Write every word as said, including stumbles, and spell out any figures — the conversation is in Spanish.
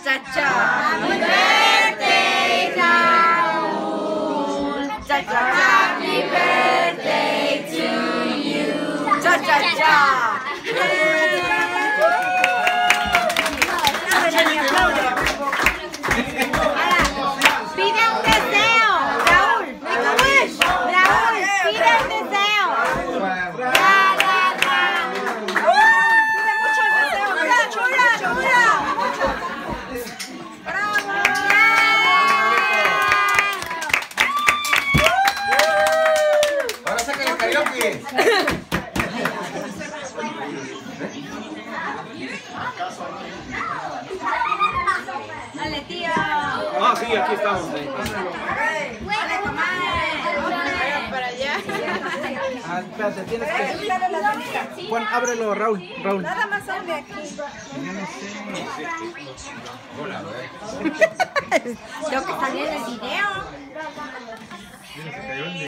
cha cha. Happy birthday, Raúl. Cha cha. Happy birthday to you. Cha cha cha. Pide un deseo, Raúl. Make a wish. Raúl, pide un deseo. Pide muchos deseos. Chula, chula, chula. Bravo. Ahora saca el karaoke. Dale, tío. Ah, sí, aquí estamos. Dale, comadre. Para allá. Ah, espérate, tienes que... Pon, ábrelo, Raúl, Raúl. Nada más sale aquí. Tengo que salir en el video.